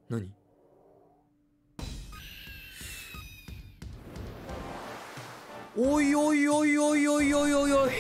何？おいおいおいおいおいおいおいおい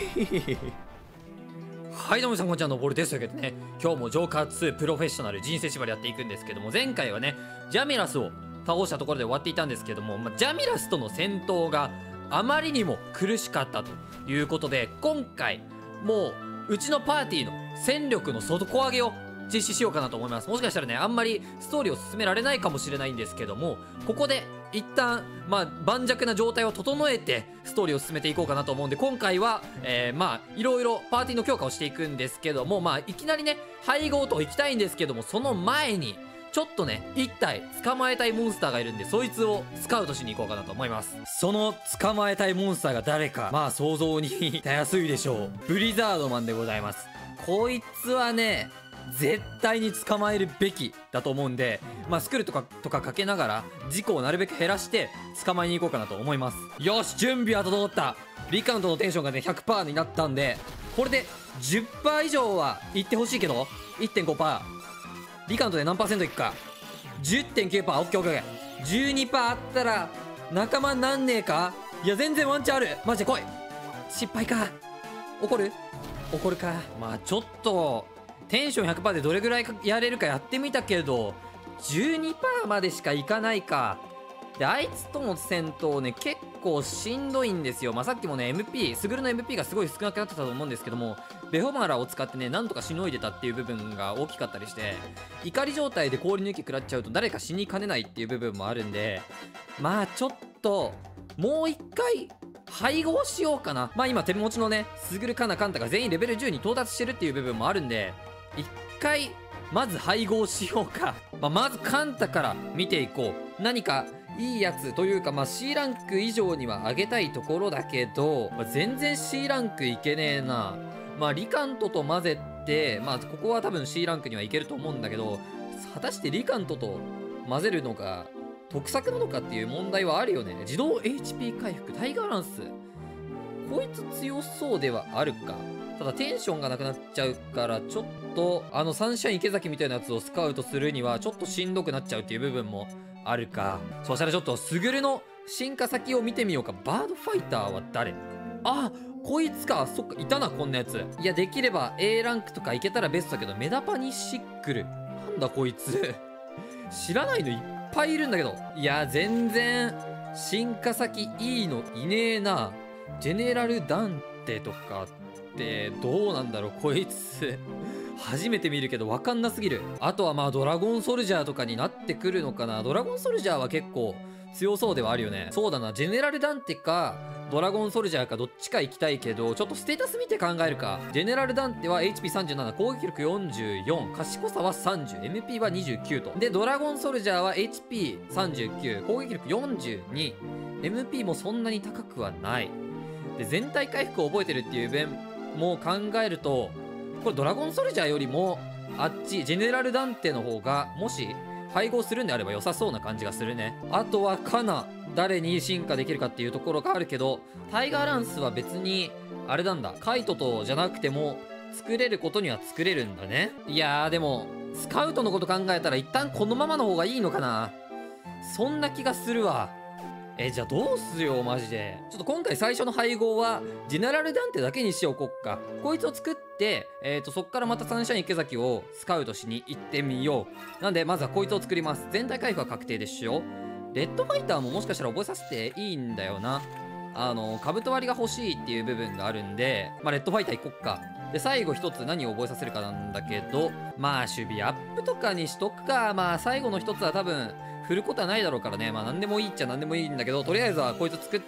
はい、どうも皆さんこんにちは、のぼるです。というわけでね、今日もジョーカー2プロフェッショナル人生縛りやっていくんですけども、前回はねジャミラスを倒したところで終わっていたんですけども、ジャミラスとの戦闘があまりにも苦しかったということで、今回もううちのパーティーの戦力の底上げを実施しようかなと思います。もしかしたらね、あんまりストーリーを進められないかもしれないんですけども、ここで一旦盤石な状態を整えてストーリーを進めていこうかなと思うんで、今回はいろいろパーティーの強化をしていくんですけども、いきなりね配合と行きたいんですけども、その前にちょっとね1体捕まえたいモンスターがいるんで、そいつをスカウトしに行こうかなと思います。その捕まえたいモンスターが誰か想像にたやすいでしょう。ブリザードマンでございます。こいつはね絶対に捕まえるべきだと思うんで、スクルとかかけながら事故をなるべく減らして捕まえに行こうかなと思います。よし、準備は整った。リカウントのテンションがね 100% になったんで、これで 10% 以上はいってほしいけど 1.5%、 リカウントで何%いくか。 10.9%、 オッケーオッケー。 12% あったら仲間になんねえか。いや全然ワンチャンある。マジで来い。失敗か。怒るか。ちょっとテンション 100% でどれぐらいやれるかやってみたけど 12% までしかいかないか。であいつとの戦闘ね結構しんどいんですよ。さっきもね MP スグルの MP がすごい少なくなってたと思うんですけども、ベホマラを使ってねなんとかしのいでたっていう部分が大きかったりして、怒り状態で氷抜き食らっちゃうと誰か死にかねないっていう部分もあるんで、ちょっともう一回配合しようかな。今手持ちのねスグルカナカンタが全員レベル10に到達してるっていう部分もあるんで、一回まず配合しようか。まずカンタから見ていこう。何かいいやつというかC ランク以上には上げたいところだけど、全然 C ランクいけねえな。リカントと混ぜてここは多分 C ランクにはいけると思うんだけど、果たしてリカントと混ぜるのが得策なのかっていう問題はあるよね。自動 HP 回復、タイガーランス、こいつ強そうではあるか。ただテンションがなくなっちゃうから、ちょっとサンシャイン池崎みたいなやつをスカウトするにはちょっとしんどくなっちゃうっていう部分もあるか。そしたらちょっとスグルの進化先を見てみようか。バードファイターは誰？こいつか。そっか、いたなこんなやつ。いやできれば A ランクとかいけたらベストだけど、メダパニシックルなんだこいつ知らないのいっぱいいるんだけど。いや全然進化先いいのいねえな。ジェネラルダンテとかってどうなんだろう。こいつ初めて見るけど分かんなすぎる。あとはドラゴンソルジャーとかになってくるのかな。ドラゴンソルジャーは結構強そうではあるよね。そうだな、ジェネラルダンテかドラゴンソルジャーかどっちか行きたいけど、ちょっとステータス見て考えるか。ジェネラルダンテは HP37、 攻撃力44、賢さは30、 MP は29と。でドラゴンソルジャーは HP39、 攻撃力42、 MP もそんなに高くはない。で全体回復を覚えてるっていう面も考えると、これドラゴンソルジャーよりもあっちジェネラルダンテの方がもし配合するんであれば良さそうな感じがするね。あとはカナ、誰に進化できるかっていうところがあるけど、タイガーランスは別にあれなんだ、カイトとじゃなくても作れることには作れるんだね。いやーでもスカウトのこと考えたら一旦このままの方がいいのかな。そんな気がするわ。じゃあどうすよマジで。ちょっと今回最初の配合はジェネラルダンテだけにしておこっか。こいつを作ってそっからまたサンシャイン池崎をスカウトしに行ってみよう。なんでまずはこいつを作ります。全体回復は確定でしょ。レッドファイターももしかしたら覚えさせていいんだよな。兜割りが欲しいっていう部分があるんで、レッドファイター行こっか。で最後一つ何を覚えさせるかなんだけど、守備アップとかにしとくか。最後の一つは多分振ることはないだろうからね。何でもいいっちゃ何でもいいんだけど、とりあえずはこいつ作って、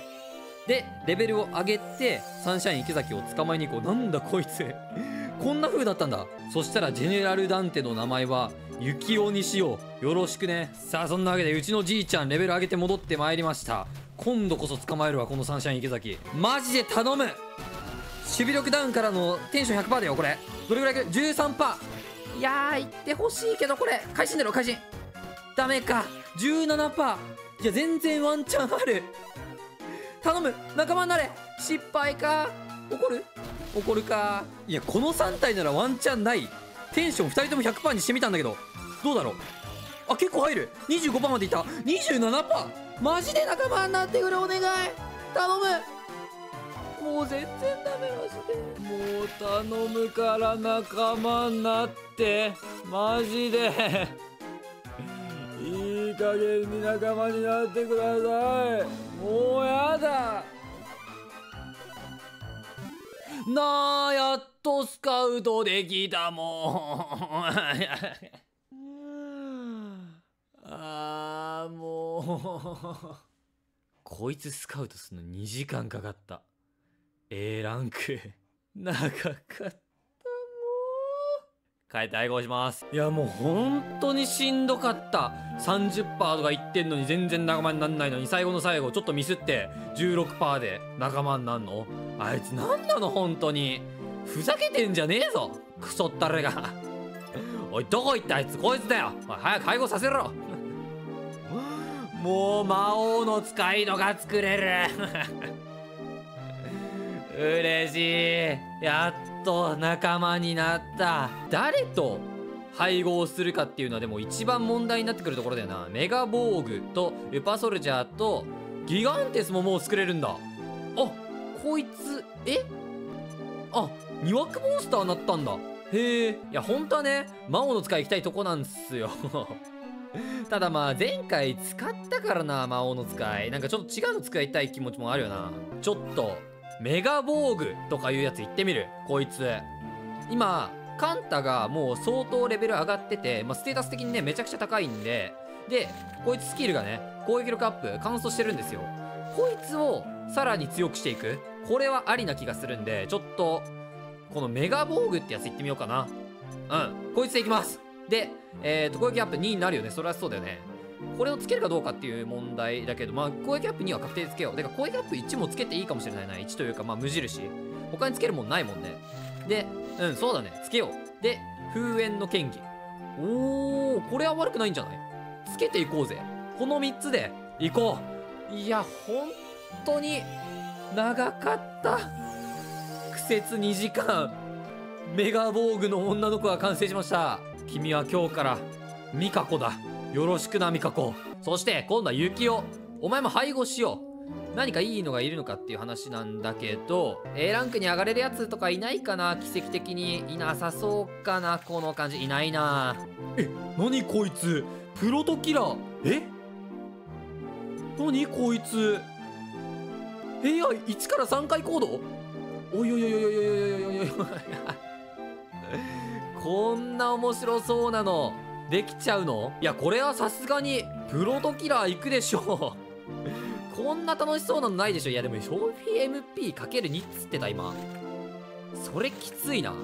でレベルを上げてサンシャイン池崎を捕まえに行こう。なんだこいつこんな風だったんだ。そしたらジェネラルダンテの名前はユキオにしよう。よろしくね。さあそんなわけでうちのじいちゃんレベル上げて戻ってまいりました。今度こそ捕まえるわこのサンシャイン池崎。マジで頼む。守備力ダウンからのテンション 100% だよこれ。どれぐらいいく？ 13%。 いやーいってほしいけど、これ会心だろ。会心ダメか。 17%。 いや全然ワンチャンある。頼む仲間になれ。失敗か。怒るか。いやこの3体ならワンチャンない。テンション2人とも 100% にしてみたんだけどどうだろう。 あ、結構入る。 25% までいった。 27%。 マジで仲間になってくれ、お願い頼む。もう全然ダメ、マジで。もう頼むから仲間になって、マジでいい加減に仲間になってください。もうやだなあ、やっとスカウトできたもんあーもうこいつスカウトするの2時間かかった。A ランク長かった。もう帰って愛好します。いやもう本当にしんどかった。 30% とか言ってんのに全然仲間になんないのに、最後の最後ちょっとミスって 16% で仲間になんの。あいつなんなの本当に。ふざけてんじゃねえぞクソったれがおいどこ行ったあいつ。こいつだよ。おい早く解放させろもう魔王の使いのが作れる嬉しい。やっと仲間になった。誰と配合するかっていうのはでも一番問題になってくるところだよな。メガボーグとウパソルジャーとギガンテスももう作れるんだ。あ、こいつあ、2枠モンスターなったんだ。へえ。いや本当はね魔王の使い行きたいとこなんすよただまあ前回使ったからな、魔王の使い。なんかちょっと違うの使いたい気持ちもあるよな。ちょっとメガ防具とかいうやつ行ってみる。こいつ今カンタがもう相当レベル上がってて、ステータス的にねめちゃくちゃ高いんで、こいつスキルがね攻撃力アップ乾燥してるんですよ。こいつをさらに強くしていく、これはありな気がするんで、ちょっとこのメガ防具ってやつ行ってみようかな。こいつでいきます。で攻撃アップ2になるよね。それはそうだよね。これをつけるかどうかっていう問題だけど、攻撃アップ2は確定でつけよう。だから攻撃アップ1もつけていいかもしれないな。1というか無印、他につけるもんないもんね。でそうだね、つけよう。で封煙の剣技、これは悪くないんじゃない。つけていこうぜ。この3つでいこう。いや本当に長かった。苦節2時間。メガ防具の女の子が完成しました。君は今日からミカコだ。よろしくなミカコ。そして今度はユキオ、お前も配合しよう。何かいいのがいるのかっていう話なんだけど、 A ランクに上がれるやつとかいないかな。奇跡的にいなさそうかな。この感じいないな。何こいつ、プロトキラー。何こいつ、AI1 から3回行動。おいおいおいおいおいおいおいおいおいこんな面白そうなのできちゃうの。いやこれはさすがにプロトキラー行くでしょこんな楽しそうなのないでしょ。いやでも消費 MP×2 っつってた今。それきついな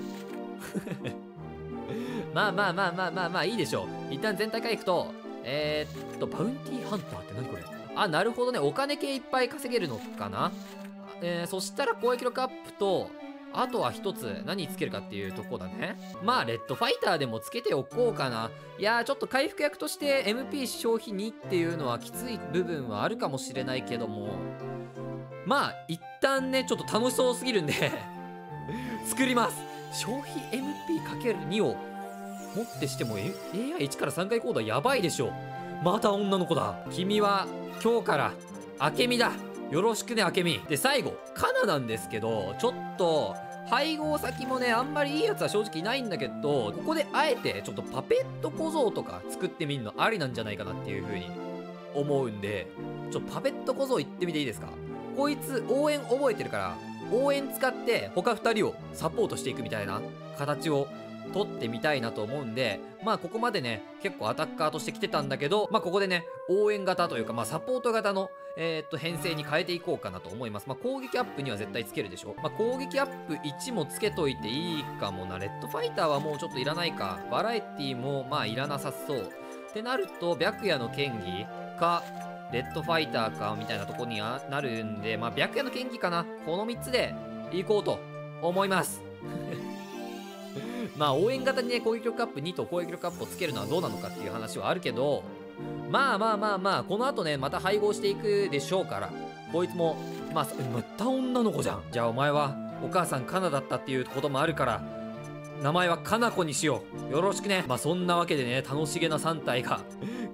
まあいいでしょう。一旦全体回復とバウンティーハンターって何これ。あ、なるほどね、お金系いっぱい稼げるのかな。そしたら攻撃力アップと、あとは一つ何つけるかっていうとこだね。レッドファイターでもつけておこうかな。いやーちょっと回復役として MP 消費2っていうのはきつい部分はあるかもしれないけども、一旦ねちょっと楽しそうすぎるんで作ります。消費 MP×2 をもってしても AI1 から3回行動はやばいでしょ。また女の子だ。君は今日から明美だ。よろしくね明美。で最後カナなんですけど、ちょっと配合先もねあんまりいいやつは正直いないんだけど、ここであえてちょっとパペット小僧とか作ってみるのありなんじゃないかなっていう風に思うんで、パペット小僧行ってみていいですか。こいつ応援覚えてるから、応援使って他2人をサポートしていくみたいな形を取ってみたいなと思うんで、ここまでね結構アタッカーとして来てたんだけど、ここでね応援型というかサポート型の編成に変えていこうかなと思います。攻撃アップには絶対つけるでしょ。攻撃アップ1もつけといていいかもな。レッドファイターはもうちょっといらないか。バラエティもいらなさそうってなると、白夜の剣技かレッドファイターかみたいなとこになるんで、白夜の剣技かな。この3つでいこうと思います応援型にね攻撃力アップ2と攻撃力アップをつけるのはどうなのかっていう話はあるけど、この後ねまた配合していくでしょうから、こいつもまた女の子じゃん。じゃあお前はお母さんカナだったっていうこともあるから名前はカナコにしよう。よろしくね。そんなわけでね楽しげな3体が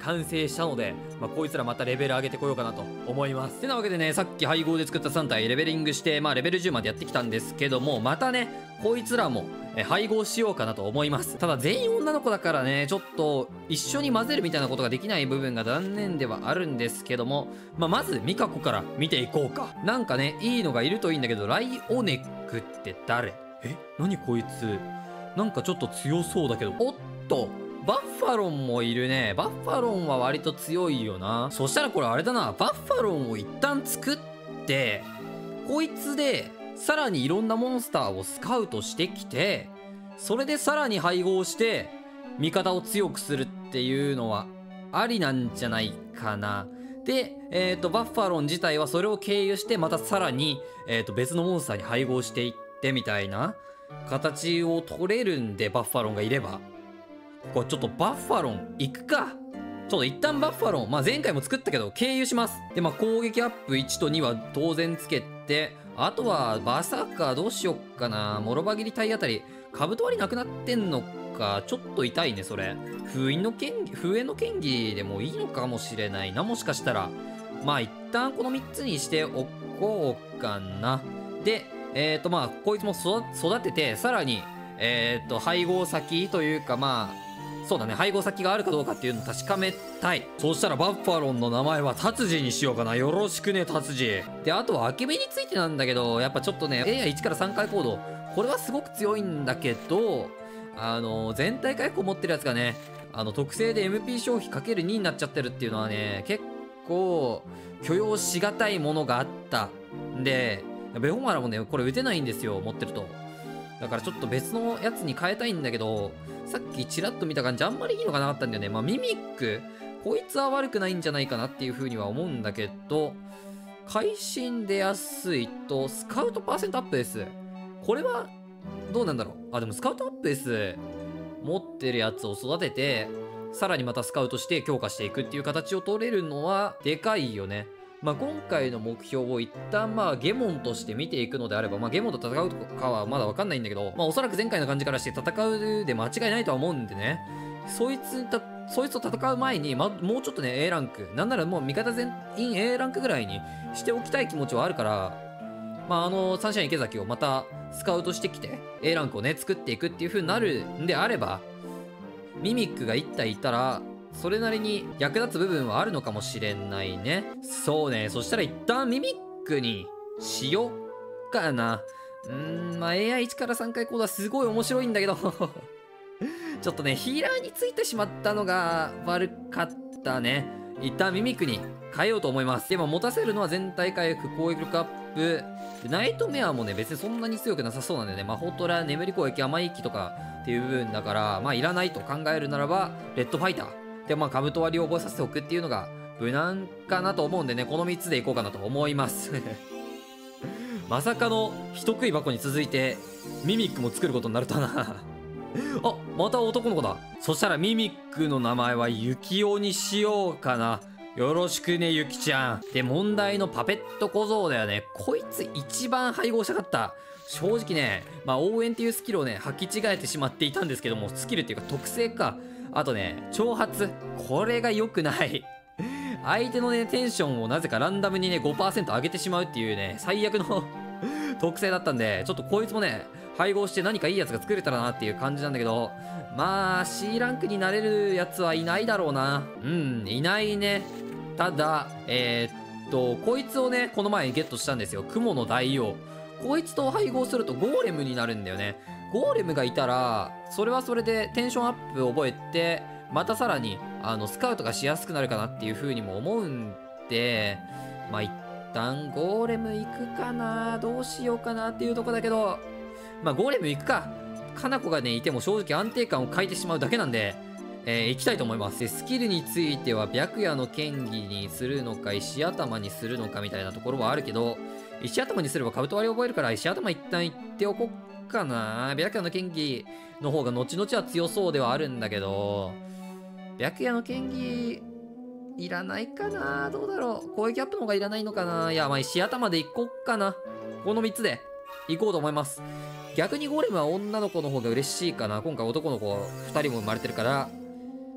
完成したので、こいつらまたレベル上げてこようかなと思います。てなわけでね、さっき配合で作った3体レベリングして、レベル10までやってきたんですけども、またねこいつらも配合しようかなと思います。ただ全員女の子だからね、ちょっと一緒に混ぜるみたいなことができない部分が残念ではあるんですけども、まずミカコから見ていこうか。なんかねいいのがいるといいんだけど、ライオネックって誰？何こいつ、なんかちょっと強そうだけど。おっと、バッファロンもいるね。バッファロンは割と強いよな。そしたらこれあれだな、バッファロンを一旦作ってこいつでさらにいろんなモンスターをスカウトしてきて、それでさらに配合して味方を強くするっていうのはありなんじゃないかな。で、バッファロン自体はそれを経由してまたさらに、別のモンスターに配合していってみたいな形を取れるんで、バッファロンがいれば。これちょっとバッファロン行くか。ちょっと一旦バッファロン、前回も作ったけど経由します。で、攻撃アップ1と2は当然つけて、あとはバサーカーどうしよっかな。モロバギリ体あたり兜割りなくなってんのか、ちょっと痛いねそれ。封印の剣技でもいいのかもしれないな、もしかしたら。一旦この3つにしておこうかな。でこいつも育てて、さらに配合先というか、そうだね、配合先があるかどうかっていうのを確かめたい。そうしたらバッファロンの名前は達治にしようかな。よろしくね達治。で、あとはアケメについてなんだけど、やっぱちょっとね AI1 から3回行動、これはすごく強いんだけど、全体回復を持ってるやつがね、特性で MP 消費 ×2 になっちゃってるっていうのはね、結構許容しがたいものがあったんで、ベホマラもねこれ打てないんですよ、持ってると。だからちょっと別のやつに変えたいんだけど、さっきチラッと見た感じあんまりいいのがなかったんだよね。ミミックこいつは悪くないんじゃないかなっていう風には思うんだけど、会心出やすいとスカウトパーセントアップです。これはどうなんだろう。でもスカウトアップです持ってるやつを育てて、さらにまたスカウトして強化していくっていう形を取れるのはでかいよね。今回の目標を一旦ゲモンとして見ていくのであれば、ゲモンと戦うかはまだ分かんないんだけど、おそらく前回の感じからして戦うで間違いないとは思うんでね、そいつと戦う前に、もうちょっとね A ランク、なんならもう味方全員 A ランクぐらいにしておきたい気持ちはあるから、サンシャイン池崎をまたスカウトしてきて A ランクをね作っていくっていう風になるんであれば、ミミックが1体いたらそれなりに役立つ部分はあるのかもしれないね。そうね、そしたら一旦ミミックにしよっかな。AI1 から3回行動はすごい面白いんだけどちょっとねヒーラーについてしまったのが悪かったね。一旦ミミックに変えようと思います。でも持たせるのは全体回復、攻撃力アップで、ナイトメアもね別にそんなに強くなさそうなんでね、魔法トラ、眠り攻撃、甘い息とかっていう部分だから、いらないと考えるならばレッドファイターで、兜割りを覚えさせておくっていうのが無難かなと思うんでね、この3つでいこうかなと思いますまさかの人食い箱に続いてミミックも作ることになるとはなあ、また男の子だ。そしたらミミックの名前はユキオにしようかな。よろしくねユキちゃん。で、問題のパペット小僧だよね。こいつ一番配合したかった。正直ね、応援っていうスキルをね履き違えてしまっていたんですけども、スキルっていうか特性か、あとね挑発、これが良くない相手のねテンションをなぜかランダムにね 5% 上げてしまうっていうね最悪の特性だったんで、ちょっとこいつもね配合して何かいいやつが作れたらなっていう感じなんだけど、C ランクになれるやつはいないだろうな。いないね。ただこいつをねこの前にゲットしたんですよ、雲の大王。こいつと配合するとゴーレムになるんだよね。ゴーレムがいたらそれはそれでテンションアップを覚えて、またさらにスカウトがしやすくなるかなっていう風にも思うんで、一旦ゴーレム行くかな、どうしようかなっていうとこだけど、ゴーレム行くか。かな子がねいても正直安定感を欠いてしまうだけなんで、行きたいと思います。で、スキルについては白夜の剣技にするのか石頭にするのかみたいなところはあるけど、石頭にすれば兜割りを覚えるから石頭一旦行っておこっかな。白夜の剣技の方が後々は強そうではあるんだけど、白夜の剣技いらないかな。どうだろう。攻撃アップの方がいらないのかな。いや、石頭で行こっかな。この3つで行こうと思います。逆にゴーレムは女の子の方が嬉しいかな。今回男の子2人も生まれてるから、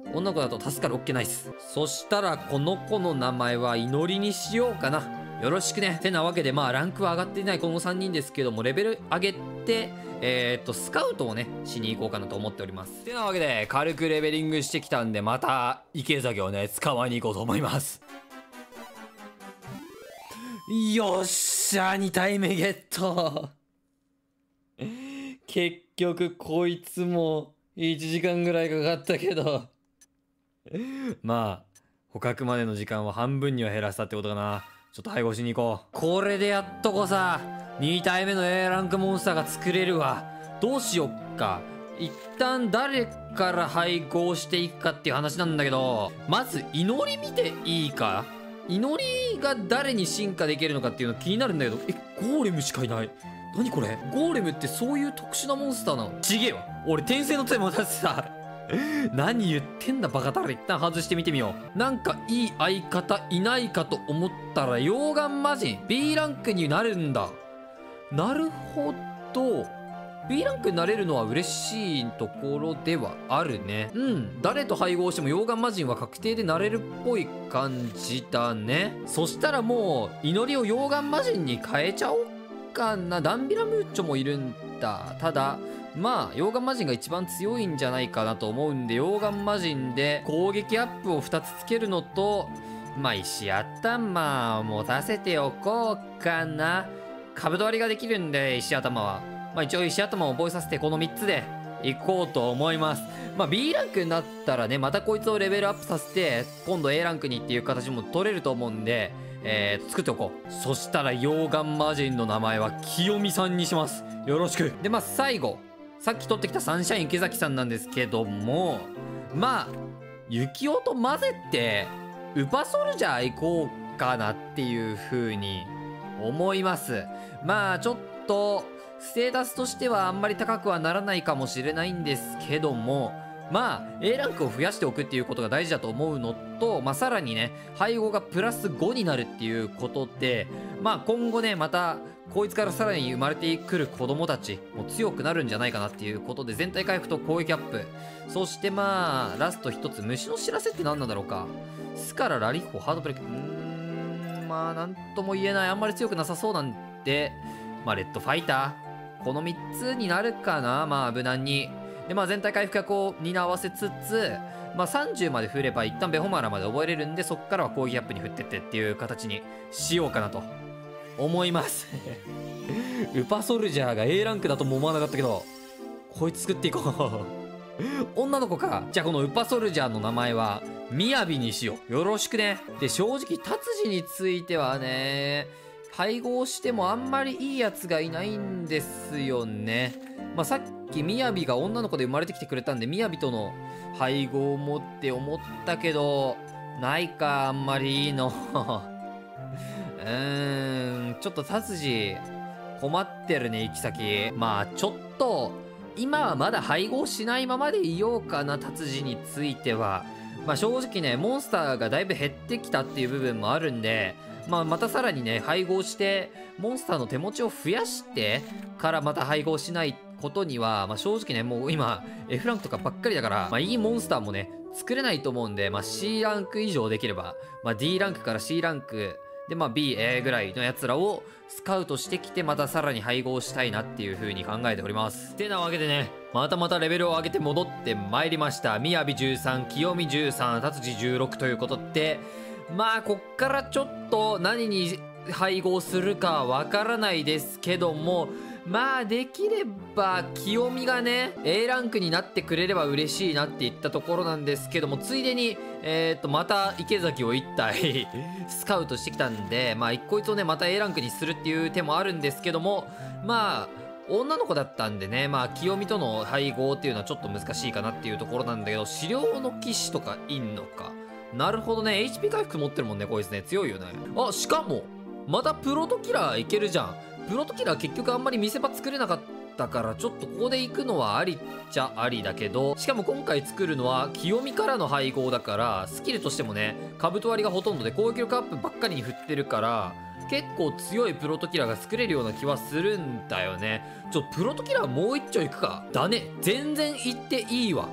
女の子だと助かる。オッケーナイス。そしたらこの子の名前は祈りにしようかな。よろしくね。てなわけでランクは上がっていないこの3人ですけども、レベル上げてスカウトをねしに行こうかなと思っております。てなわけで軽くレベリングしてきたんで、また池崎をね捕まえに行こうと思います。よっしゃ、2体目ゲット。結局こいつも1時間ぐらいかかったけど捕獲までの時間は半分には減らしたってことかな。ちょっと配合しに行こう。これでやっとこさ2体目の A ランクモンスターが作れるわ。どうしよっか。一旦誰から配合していくかっていう話なんだけど、まず祈り見ていいか。祈りが誰に進化できるのかっていうの気になるんだけど、ゴーレムしかいない。何これ。ゴーレムってそういう特殊なモンスターなの？ちげえわ。俺転生の杖持たせてた何言ってんだバカタレ。一旦外してみてみよう。なんかいい相方いないかと思ったら溶岩魔人 B ランクになるんだ。なるほど。 B ランクになれるのは嬉しいところではあるね。誰と配合しても溶岩魔人は確定でなれるっぽい感じだね。そしたらもう祈りを溶岩魔人に変えちゃおうかな。ダンビラムーチョもいるんだ。ただ溶岩魔人が一番強いんじゃないかなと思うんで、溶岩魔人で攻撃アップを2つつけるのと、石頭持たせておこうかな。兜割りができるんで石頭は、一応石頭を覚えさせてこの3つでいこうと思います。B ランクになったらね、またこいつをレベルアップさせて今度 A ランクにっていう形も取れると思うんで、作っておこう。そしたら溶岩魔人の名前は清美さんにします。よろしく。で最後さっき取ってきたサンシャイン池崎さんなんですけども、雪男と混ぜてウパソルジャー行こうかなっていう風に思います。ちょっとステータスとしてはあんまり高くはならないかもしれないんですけども、A ランクを増やしておくっていうことが大事だと思うのと、さらにね配合がプラス5になるっていうことで、今後ねまたこいつからさらに生まれてくる子供たちも強くなるんじゃないかなっていうことで、全体回復と攻撃アップ、そしてラスト一つ虫の知らせって何なんだろうか。スカララリッホハードブレイク、なんとも言えない。あんまり強くなさそうなんで、レッドファイターこの3つになるかな。無難にで全体回復がこう担わせつつ、30まで振れば一旦ベホマラまで覚えれるんで、そっからは攻撃アップに振ってってっていう形にしようかなと思いますウパソルジャーが A ランクだとも思わなかったけど、こいつ作っていこう女の子か。じゃあこのウパソルジャーの名前はみやびにしよう。よろしくね。で正直達治についてはね、配合してもあんまりいいやつがいないんですよね。さっきみやびが女の子で生まれてきてくれたんで、みやびとの配合もって思ったけど、ないかあんまりいいのちょっと達治困ってるね行き先。ちょっと今はまだ配合しないままでいようかな。達治については正直ねモンスターがだいぶ減ってきたっていう部分もあるんで、またさらにね配合してモンスターの手持ちを増やしてからまた配合しないことには、正直ねもう今 F ランクとかばっかりだから、いいモンスターもね作れないと思うんで、C ランク以上できれば、D ランクから C ランクでB、A ぐらいのやつらをスカウトしてきて、またさらに配合したいなっていう風に考えております。てなわけでね、またレベルを上げて戻ってまいりました。みやび13、清美13、達治16ということで、こっからちょっと何に配合するかわからないですけども、できれば清美がね A ランクになってくれれば嬉しいなって言ったところなんですけども、ついでにまた池崎を1体スカウトしてきたんで、こいつをねまた A ランクにするっていう手もあるんですけども、女の子だったんでね、清美との配合っていうのはちょっと難しいかなっていうところなんだけど、資料の騎士とかいんのか。なるほどね、 HP 回復持ってるもんねこいつね。強いよね。しかもまたプロトキラーいけるじゃん。プロトキラー結局あんまり見せ場作れなかったから、ちょっとここで行くのはありっちゃありだけど、しかも今回作るのは清美からの配合だから、スキルとしてもね兜割りがほとんどで攻撃力アップばっかりに振ってるから、結構強いプロトキラーが作れるような気はするんだよね。プロトキラーもう一丁いくか。だね、全然行っていいわ。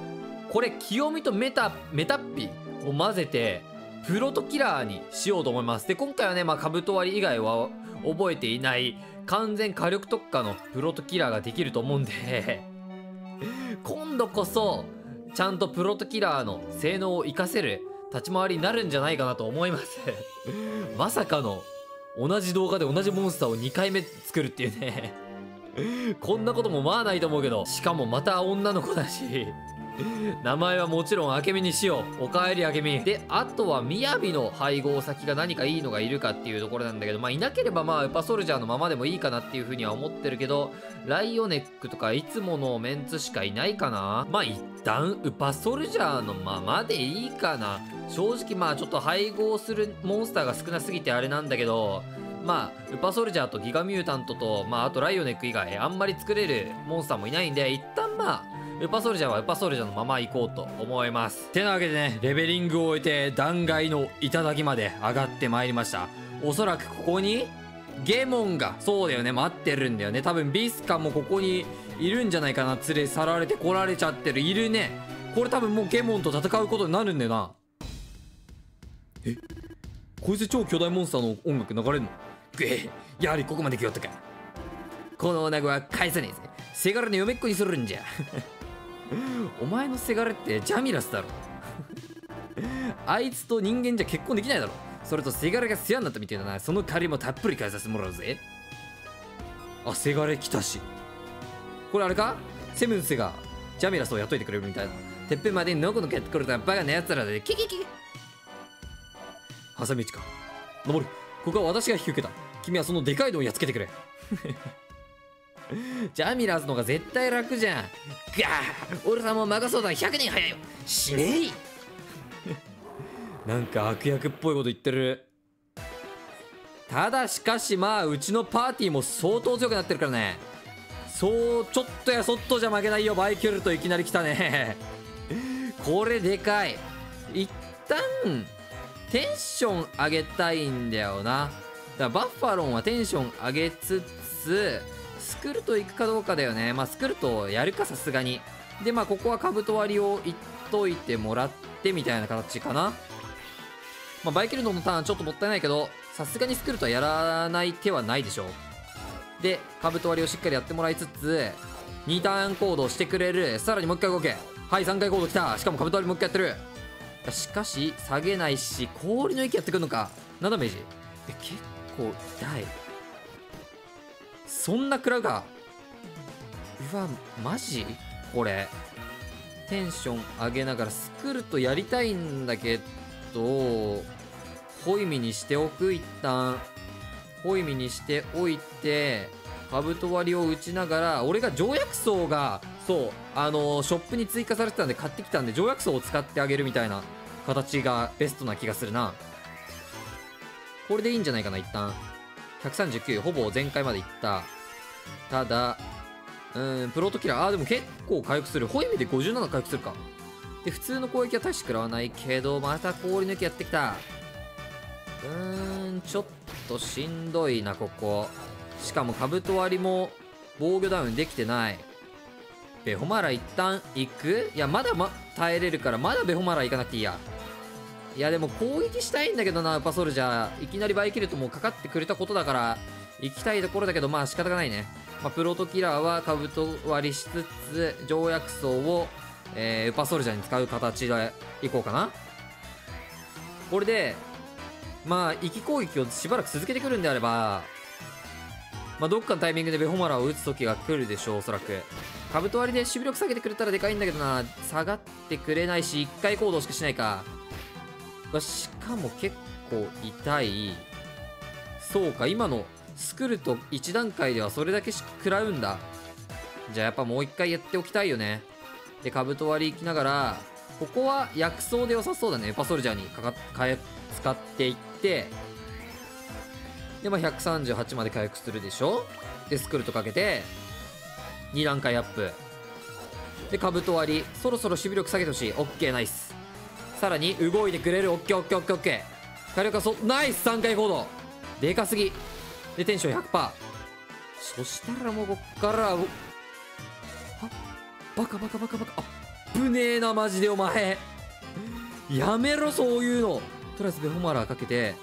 これ清美とメタッピを混ぜてプロトキラーにしようと思います。で今回はねカブト割り以外は覚えていない完全火力特化のプロトキラーができると思うんで今度こそちゃんとプロトキラーの性能を活かせる立ち回りになるんじゃないかなと思いますまさかの同じ動画で同じモンスターを2回目作るっていうねこんなこともまあないと思うけど、しかもまた女の子だし名前はもちろんあけみにしよう。おかえりあけみで、あとはみやびの配合先が何かいいのがいるかっていうところなんだけど、いなければウパソルジャーのままでもいいかなっていう風には思ってるけど、ライオネックとかいつものメンツしかいないかな。一旦ウパソルジャーのままでいいかな。正直ちょっと配合するモンスターが少なすぎてあれなんだけど、ウパソルジャーとギガミュータントとあとライオネック以外あんまり作れるモンスターもいないんで、一旦ウパソルジャーはウパソルジャーのまま行こうと思います。てなわけでね、レベリングを終えて断崖の頂まで上がってまいりました。おそらくここにゲモンが、そうだよね、待ってるんだよね。多分ビスカもここにいるんじゃないかな。連れ去られて来られちゃってる。いるね。これ多分もうゲモンと戦うことになるんだよな。こいつ超巨大モンスターの音楽流れるの？やはりここまで来よったか。この女子は返さねえぜ。せがれの嫁っ子にするんじゃお前のせがれってジャミラスだろあいつと人間じゃ結婚できないだろ。それとせがれが世話になったみたいだな。その借りもたっぷり返させてもらうぜ。せがれ来たし。これあれか、セブンスがジャミラスを雇いてくれるみたいな。てっぺんまでのこのこやってくるとはバカなやつらでキキキキ。挟み撃ちか。登る。ここは私が引き受けた。君はそのでかいのをやっつけてくれジャミラスの方が絶対楽じゃん。ガー、俺さんも任そうだ。100年早いよ。しねえなんか悪役っぽいこと言ってる。ただしかしうちのパーティーも相当強くなってるからね。ちょっとやそっとじゃ負けないよ。バイキュルトいきなり来たねこれでかい。一旦テンション上げたいんだよな。だからバッファロンはテンション上げつつスクルト行くかどうかだよね。スクルトやるかさすがに。でここはカブト割りを言っといてもらってみたいな形かな。バイキルトのターンちょっともったいないけど、さすがにスクルトはやらない手はないでしょう。でカブト割りをしっかりやってもらいつつ2ターン行動してくれる。さらにもう1回動け。はい、3回行動きた。しかもカブト割りもう1回やってる。しかし下げないし、氷の息やってくるのか。7ダメージ。結構痛い。そんな食らうか。うわマジこれテンション上げながらスクルトやりたいんだけど、ホイミにしておく。一旦ホイミにしておいてカブト割りを打ちながら、俺が条約層がショップに追加されてたんで買ってきたんで、条約層を使ってあげるみたいな形がベストな気がするな。これでいいんじゃないかな。一旦139、ほぼ全開までいった。ただプロトキラーでも結構回復する。ホイミで57回復するか。で普通の攻撃は大して食らわないけど、また氷抜きやってきた。ちょっとしんどいなここ。しかもカブト割りも防御ダウンできてない。ベホマラ一旦行く。いやまだ耐えれるから、まだベホマラ行かなくていいや。いやでも攻撃したいんだけどな。ウパソルジャーいきなりバイキルトもかかってくれたことだから行きたいところだけど、仕方がないね。プロトキラーはカブト割りしつつ条約層を、ウパソルジャーに使う形でいこうかな。これで息攻撃をしばらく続けてくるんであれば、どっかのタイミングでベホマラを打つ時が来るでしょう。おそらくカブト割りで守備力下げてくれたらでかいんだけどな。下がってくれないし1回行動しかしないか。しかも結構痛い。そうか、今のスクルト1段階ではそれだけ食らうんだ。じゃあやっぱもう1回やっておきたいよね。でカブト割り行きながら、ここは薬草で良さそうだね。ウパソルジャーに使っていって、で138まで回復するでしょ。でスクルトかけて2段階アップでカブト割り、そろそろ守備力下げてほしい。オッケー、ナイス。さらに動いてくれる。オッケーオッケーオッケーオッケー。火力はナイス。3回行動でかすぎ。でテンション 100%。 そしたらもうこっからバカバカバカバカ。 ぶねえなマジでお前。やめろそういうの。とりあえずベホマラーかけて、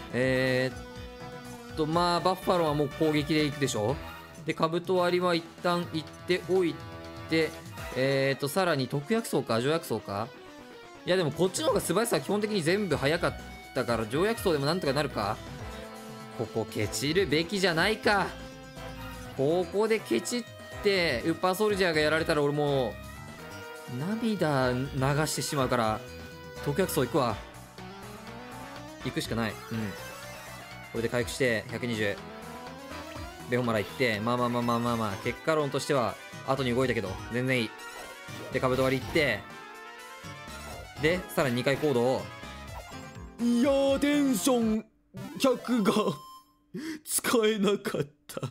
まあバッファローはもう攻撃でいくでしょ。でカブト割りは一旦行っておいて、さらに特約層か条約層か。いやでもこっちの方が素早さは基本的に全部早かったから条約層でもなんとかなるか。ここケチるべきじゃないか。ここでケチってウッパーソルジャーがやられたら俺もう涙流してしまうから、特約層行くわ。行くしかない。これで回復して120。ベホマラ行って、まあ結果論としては後に動いたけど全然いい。でカブト割り行って、でさらに2回行動。いやーテンション100が使えなかった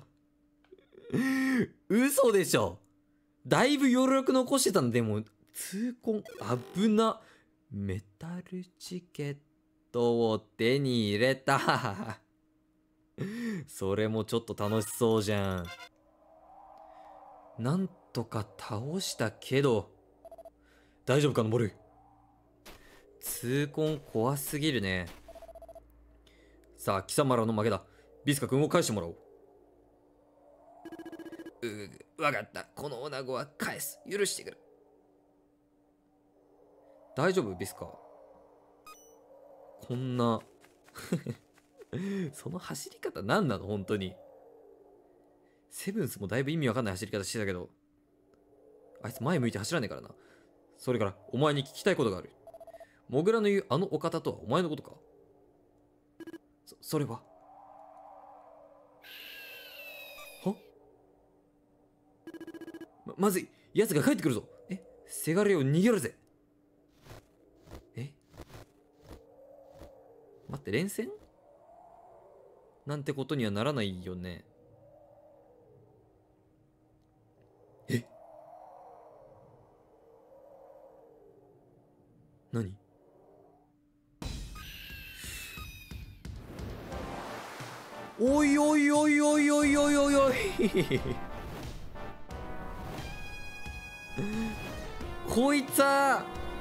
嘘でしょ。だいぶ余力残してたんで、もう痛恨。危な。メタルチケットを手に入れたそれもちょっと楽しそうじゃん。なんとか倒したけど大丈夫かのボル。痛恨怖すぎるね。さあ貴様らの負けだ。ビスカ君を返してもらおう。わかった。この女子は返す。許してくれ。大丈夫ビスカ。こんなその走り方何なの本当に。セブンスもだいぶ意味わかんない走り方してたけど、あいつ前向いて走らねえからな。それからお前に聞きたいことがある。モグラの言うあのお方とはお前のことか。それははまずい。奴が帰ってくるぞ。せがれを逃げるぜ。待って、連戦なんてことにはならないよね。何？おいおいおいおいおいおいおいおいこいつは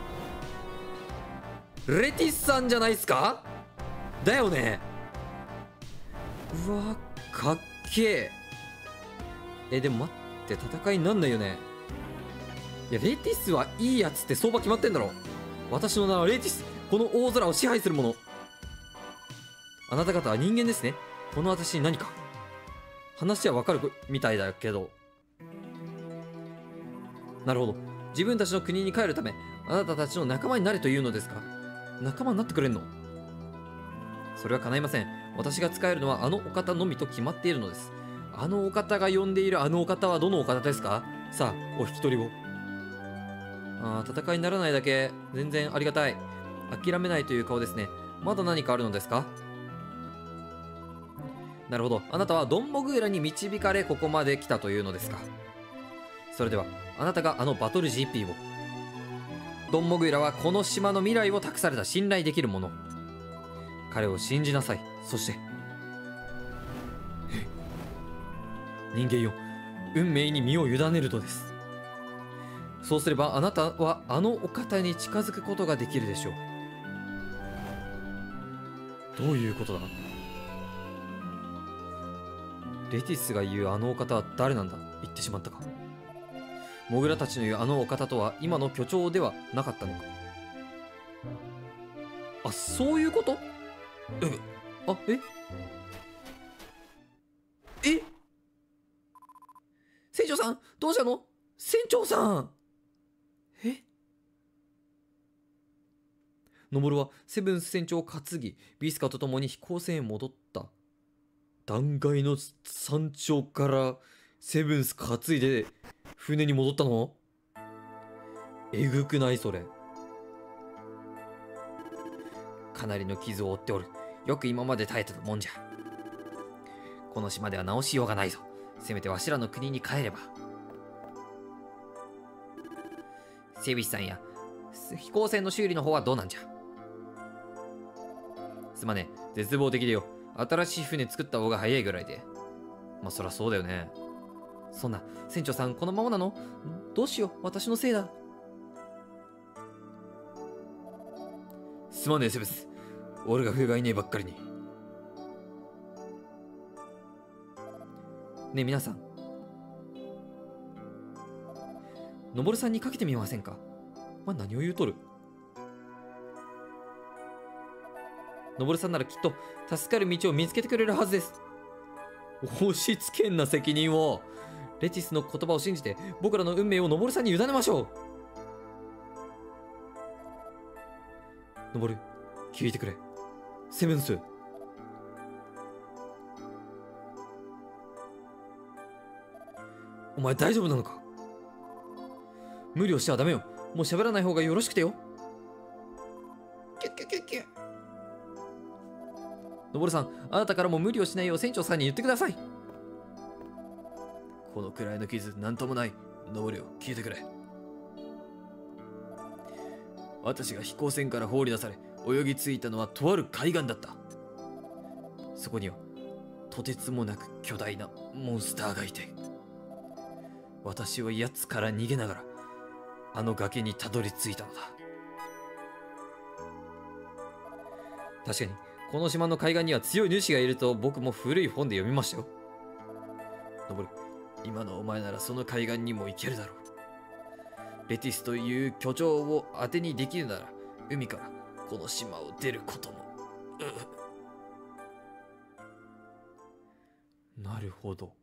レティスさんじゃないっすか。だよね。うわかっけえ。でも待って、戦いになんないよね。いやレティスはいいやつって相場決まってんだろ。私の名はレティス、この大空を支配する者。あなた方は人間ですね。この私に何か話はわかるみたいだけど。なるほど。自分たちの国に帰るためあなたたちの仲間になれというのですか。仲間になってくれんの？それは叶いません。私が使えるのはあのお方のみと決まっているのです。あのお方が呼んでいるあのお方はどのお方ですか。さあお引き取りを。戦いにならないだけ全然ありがたい。諦めないという顔ですね。まだ何かあるのですか。なるほど。あなたはドンモグーラに導かれここまで来たというのですか。それではあなたがあのバトル GP を。ドンモグーラはこの島の未来を託された信頼できる者。彼を信じなさい。そして人間よ、運命に身を委ねるとです。そうすればあなたはあのお方に近づくことができるでしょう。どういうことだ。レティスが言うあのお方は誰なんだ。言ってしまったか。モグラたちの言うあのお方とは今の巨長ではなかったのか。あ、そういうこと。船長さんどうしたの。船長さん。ノモルはセブンス船長を担ぎビスカと共に飛行船へ戻った。断崖の山頂からセブンス担いで船に戻ったの。えぐくないそれ。かなりの傷を負っておる。よく今まで耐えてたもんじゃ。この島では直しようがないぞ。せめてわしらの国に帰れば。セビスさんや飛行船の修理の方はどうなんじゃ。すまねえ、絶望的でよ。新しい船作った方が早いぐらいで。まあそりゃそうだよね。そんな船長さんこのままなの。どうしよう、私のせいだ。 すまねえセブス、俺が不甲斐ねえばっかりに。ねえ皆さん、のぼるさんにかけてみませんか。何を言うとる。のぼるさんならきっと助かる道を見つけてくれるはずです。押し付けんな責任を。レティスの言葉を信じて僕らの運命をのぼるさんに委ねましょう。のぼる、聞いてくれ。セブンス。お前大丈夫なのか。無理をしちゃダメよ。もう喋らない方がよろしくてよ。キュッキュッキュッキュッ。のぼるさん、あなたからも無理をしないよう船長さんに言ってください。このくらいの傷なんともない。のぼるよ、聞いてくれ。私が飛行船から放り出され泳ぎ着いたのはとある海岸だった。そこにはとてつもなく巨大なモンスターがいて、私は奴から逃げながらあの崖にたどり着いたのだ。確かにこの島の海岸には強い主がいると僕も古い本で読みましたよ。のぼる、今のお前ならその海岸にも行けるだろう。レティスという巨鳥を当てにできるなら海からこの島を出ることも。なるほど。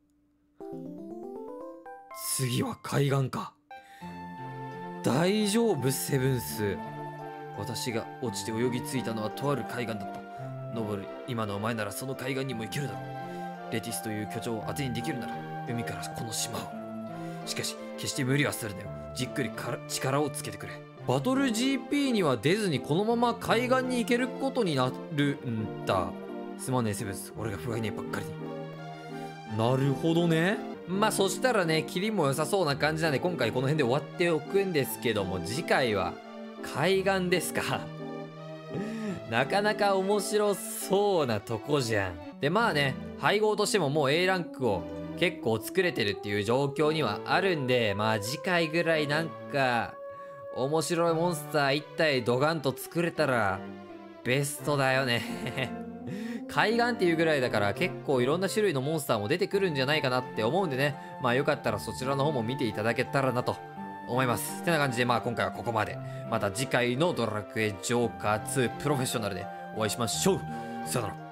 次は海岸か。大丈夫セブンス。私が落ちて泳ぎ着いたのはとある海岸だった。ノブル、今のお前ならその海岸にも行けるだろう。レティスという巨鳥を当てにできるなら海からこの島を。しかし決して無理はするなよ。じっくり力をつけてくれ。バトル GP には出ずにこのまま海岸に行けることになるんだ。すまねえセブンス、俺が不甲斐ねえばっかりに。なるほどね。そしたらね、キリも良さそうな感じなんで今回この辺で終わっておくんですけども、次回は海岸ですか。なかなか面白そうなとこじゃん。で配合としてももう A ランクを結構作れてるっていう状況にはあるんで、次回ぐらいなんか面白いモンスター1体ドガンと作れたらベストだよね。海岸っていうぐらいだから結構いろんな種類のモンスターも出てくるんじゃないかなって思うんでね、よかったらそちらの方も見ていただけたらなと思います。ってな感じで今回はここまで。また次回のドラクエジョーカー2プロフェッショナルでお会いしましょう。さよなら。